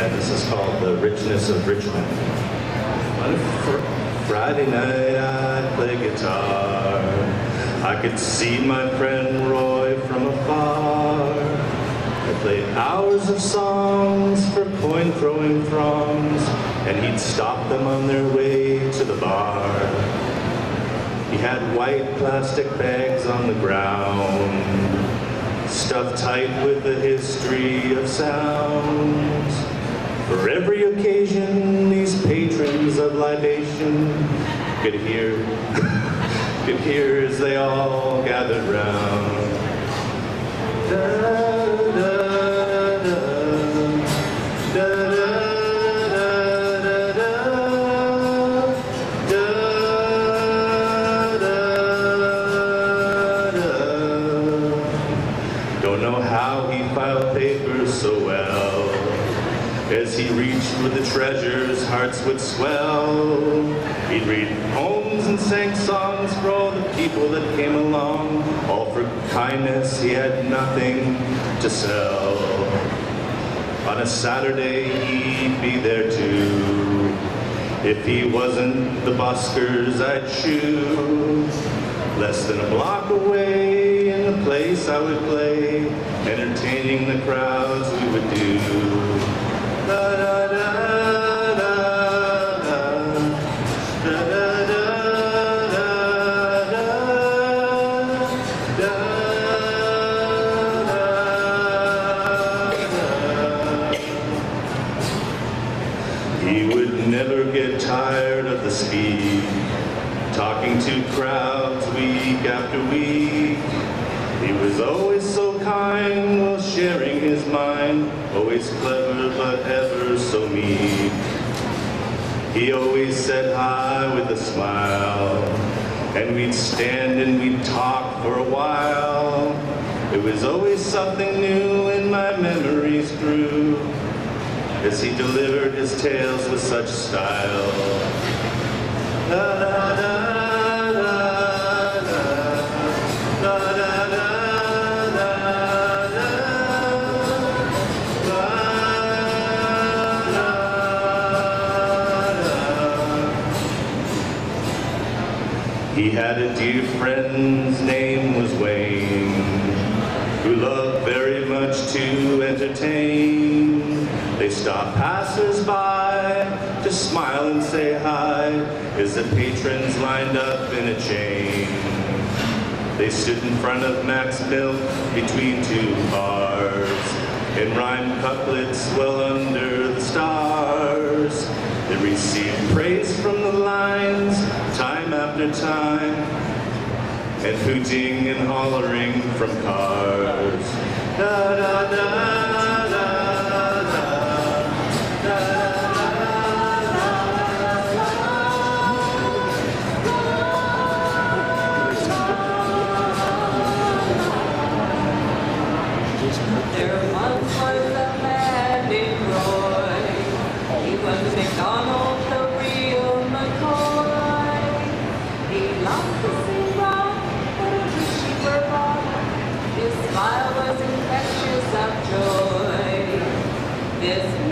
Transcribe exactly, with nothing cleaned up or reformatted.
and this is called The Richness of Richmond. On fr Friday night I'd play guitar. I could see my friend Roy from afar. I played hours of songs for coin-throwing throngs, and he'd stop them on their way to the bar. He had white plastic bags on the ground, stuffed tight with the history of sounds. For every occasion, these patrons of libation could hear, could hear as they all gathered round. Da, da, da, da, da. Don't know how he filed papers so well. As he reached for the treasures, hearts would swell. He'd read poems and sang songs for all the people that came along. All for kindness, he had nothing to sell. On a Saturday, he'd be there too. If he wasn't the buskers I'd shoe. Less than a block away in the place I would play, entertaining the crowds we would do. Da, da, da, da, da, da, da, da, da, da. He would never get tired of the speed, talking to crowds week after week. He was always so kind while sharing his mind, always clever but ever so meek. He always said hi with a smile, and we'd stand and we'd talk for a while. It was always something new and my memories grew as he delivered his tales with such style. Da, da, da. He had a dear friend's name was Wayne, who loved very much to entertain. They stopped passers-by to smile and say hi as the patrons lined up in a chain. They stood in front of Mac's Milk between two bars and rhymed couplets well under the stars. They received praise from the lines time after time, and hooting and hollering from cars. Da, da, da, da, da, da, There once was a man named Roy. He was a McDonald, the real McCoy. He loved to sing rock, but I wish he were rock. His smile was infectious of joy. This